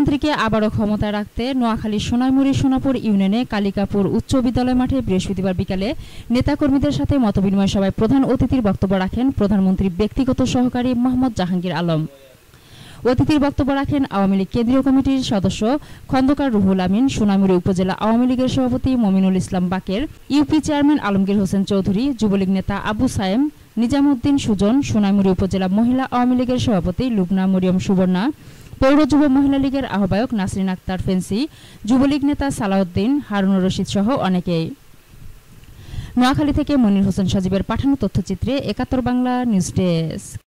প্রধানমন্ত্রীকে আবারও ক্ষমতায় রাখতে নোয়াখালীর সোনাইমুড়ি সোনাপুর ইউনিয়নে কালিকাপুর উচ্চ বিদ্যালয় মাঠে বৃহস্পতিবার বিকালে নেতাকর্মীদের সাথে মতবিনিময় সভায় প্রধান অতিথির বক্তব্য রাখেন প্রধানমন্ত্রীর ব্যক্তিগত সহকারী মোহাম্মদ জাহাঙ্গীর আলম। অতিথির বক্তব্য রাখেন আওয়ামী লীগ কেন্দ্রীয় কমিটির সদস্য খন্দকার রুহুল আমিন, সোনাইমুড়ি উপজেলা আওয়ামী লীগের সভাপতি মমিনুল ইসলাম বাকের, ইউপি চেয়ারম্যান আলমগীর হোসেন চৌধুরী, যুবলীগ নেতা আবু সায়েম, নিজামউদ্দিন সুজন, সোনাইমুড়ি উপজেলা মহিলা আওয়ামী লীগের সভাপতি লুবনা মরিয়ম সুবর্ণা, পৌর যুব মহিলা লীগের আহ্বায়ক নাসরিন আক্তার ফেন্সি, যুবলীগ নেতা সালাউদ্দিন, হারুনুর রশিদ সহ অনেকেই। নোয়াখালী থেকে মনির হোসেন সজীবের পাঠানো তথ্যচিত্রে ৭১ বাংলা নিউজ ডেস্ক।